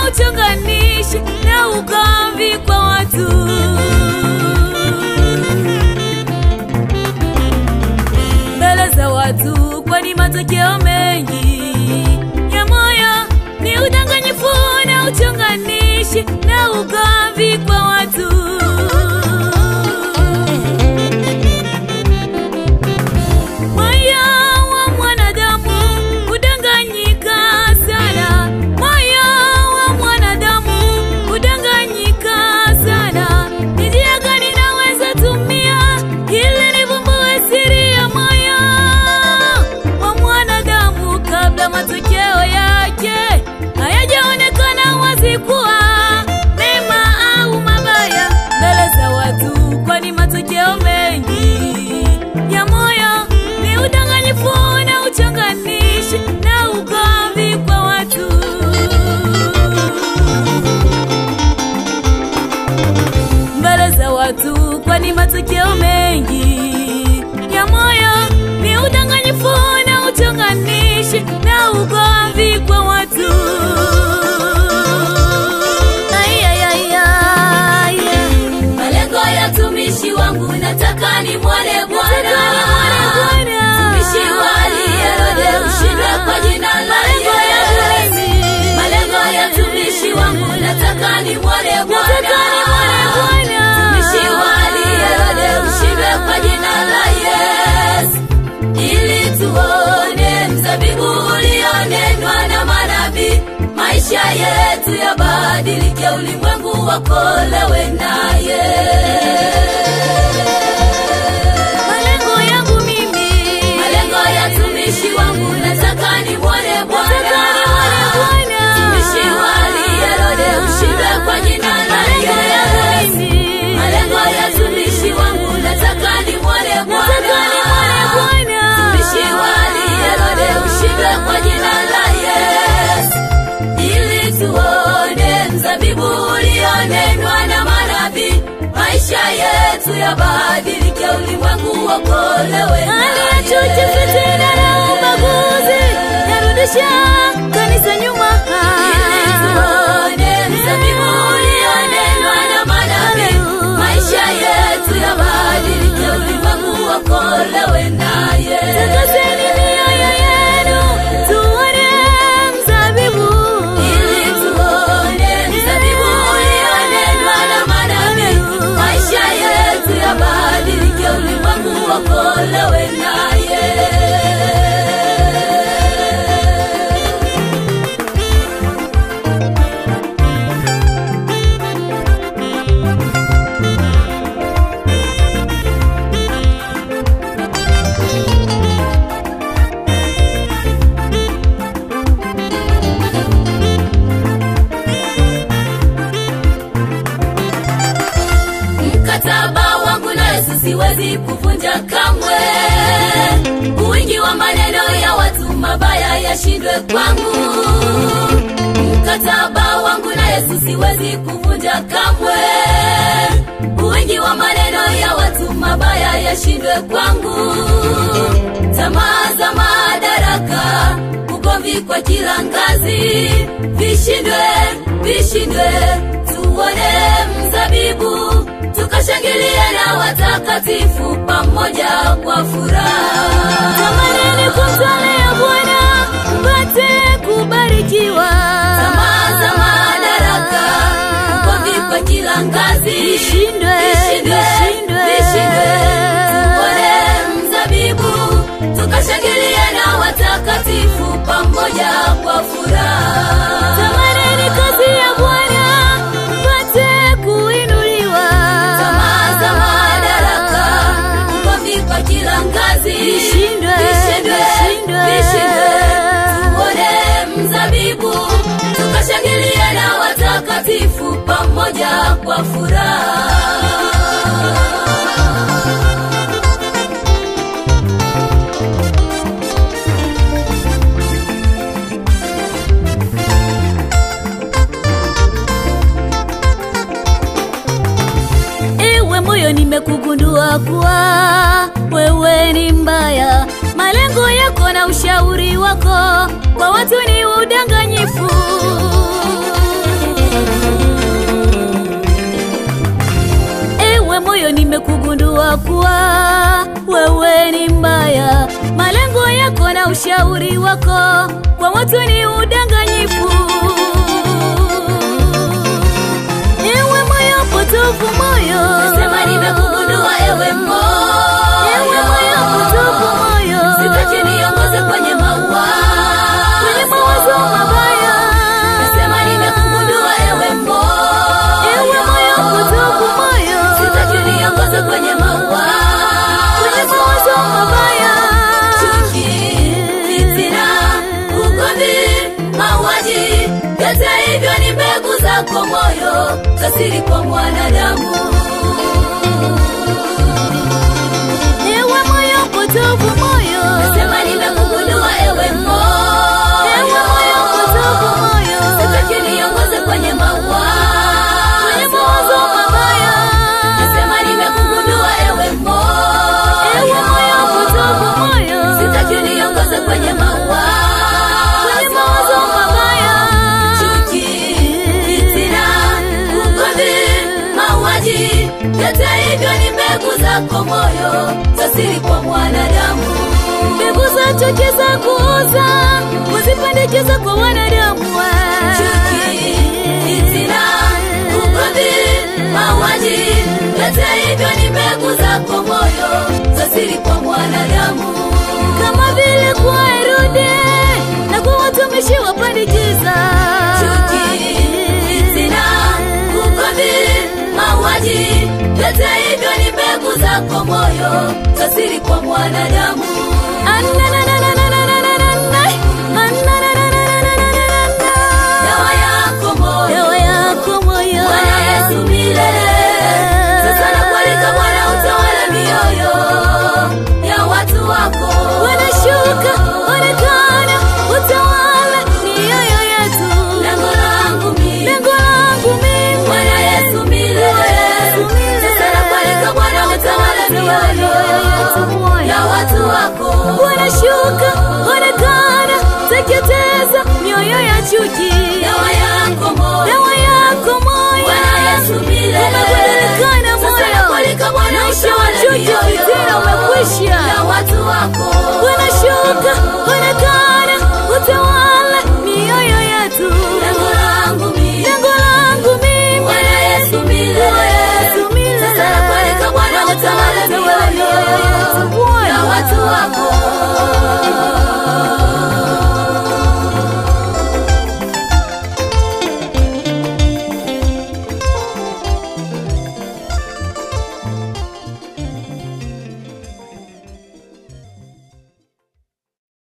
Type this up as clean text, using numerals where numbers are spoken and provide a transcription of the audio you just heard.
uchonganishi na ugomvi kwa watu. Mbele za watu kwani matokeo mengi ya moyo ni udanganyifu na uchonganishi na ugomvi kwa watu. Matokeo yake hayajaonekana wazi kuwa mema au mabaya mbele za watu, kwani matokeo mengi ya moyo ni udanganyifu na uchonganishi na ugomvi kwa watu. Mbele za watu, kwani matokeo mengi ya moyo ni udanganyifu na uchonganishi na ugomvi kwa watu. Malengo ya tumishi wangu nataka ni mwone Bwana. Tumishi wali Herode ushindwe kwa jina la Yesu. Malengo ya tumishi wangu nataka ni mwone Bwana. Tumishi wali Herode ushindwe kwa jina la Yesu. Ili tuone mzabibu ulionenwa na manabii, maisha yetu yabadilike, ulimwengu wakolewe naye. Malengo yangu mimi, malengo ya tumishi wangu nataka ni mwone Bwana. Tumishi wali Herode ushindwe kwa jina la Yesu. Malengo ya tumishi wangu nataka ni mwone Bwana. Tumishi wali Herode ushindwe kwa jina la Yesu. Ili tuone mzabibu ulionenwa na manabii, maisha yetu yabadilike, ulimwengu wakolewe naye. Aliachoche fitina na ubaguzi, yarudisha kanisa nyuma. Ili tuone mzabibu ulionenwa na manabii, maisha yetu yabadilike, ulimwengu wakolewe naye. Takaseni mioyo yenu tuone mzabibu. Ili tuone mzabibu ulionenwa na manabii, maisha yetu yabadilike, ulimwengu wakolewe naye. Mkataba wangu na Yesu siwezi kuvunja kamwe. Wingi wa maneno ya watu mabaya yashindwe kwangu. Mkataba wangu na Yesu siwezi kuvunja kamwe. Wingi wa maneno ya watu mabaya yashindwe kwangu. Tamaa za madaraka, ugomvi kwa kila ngazi, vishindwe, vishindwe. Tuone mzabibu, tukashangilia na watakatifu pamoja kwa furaha. Tamaneni kumtolea Bwana mpate kubarikiwa. Tamaa za madaraka, ugomvi kwa kila ngazi, vishindwe, vishindwe, vishindwe. Tuone mzabibu, tukashangilia na watakatifu pamoja kwa furaha. Tamaneni kazi ya Bwana mpate kuinuliwa. Tamaa za madaraka, ugomvi kwa kila ngazi, vishindwe, vishindwe, vishindwe. Tuone mzabibu, tukashangilia na watakatifu pamoja kwa furaha. moyo nimekugundua kuwa wewe ni mbaya. Malengo yako na ushauri wako kwa watu ni udanganyifu. ushauri wako kwa watu ni udanganyifu. Ewe moyo potofu moyo, nasema nimekugundua ewe moyo. ewe moyo potofu moyo, sitaki niongoze kwenye mawazo mabaya. Nasema nimekugundua ewe moyo. Ewe moyo potofu moyo, sitaki niongoze kwenye mawazo mabaya. Chuki, fitina, ugomvi, mauaji, yote hivyo ni mbegu zako moyo, zasiri kwa mwanadamu. Ewe moyo potofu moyo, nasema nimekugundua ewe moyo. ewe moyo potofu moyo, sitaki niongoze kwenye mawazo mabaya. nasema nimekugundua ewe moyo. Ewe moyo potofu moyo, sitaki niongoze kwenye mawazo mabaya. Chuki, fitina, ugomvi, mauaji, yote hivyo ni mbegu zako moyo, zasiri kwa mwanadamu. Mbegu za chuki za kuuza usipandikiza kwa wanadamu. Chuki, fitina, ugomvi, mauaji, yote hivyo ni mbegu zako moyo, zasiri kwa mwanadamu. Kama vile kwa Herode na kwa watumishi wapandikiza. Chuki, fitina, ugomvi, mauaji, yote hivyo ni mbegu zako moyo, zasiri kwa mwanadamu. Dawa yako moyo, Dawa yako moyo, Bwana Yesu milele. Sasa nakualika Bwana utawale mioyo ya watu wako. Bwana shuka, onekana, utawale mioyo yetu. Lengo langu mimi, Bwana Yesu milele. Sasa nakualika Bwana utawale mioyo ya watu wako. Bwana shuka, onekana, teketeza mioyo ya chuki. Dawa yako moyo, Bwana Yesu milele. Umebadilika Sasa moyo, nakualika Bwana maisha ya utawale chuki fitina mioyo umekwisha. ya watu wako. Bwana shuka,